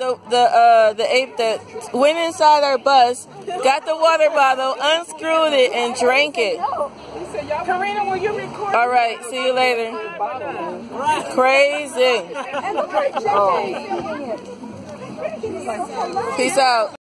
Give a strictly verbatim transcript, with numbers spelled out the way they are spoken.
the the uh the ape that went inside our bus, got the water bottle, unscrewed it, and drank it. Karina, will you record? All right, see you later. Crazy. Peace out.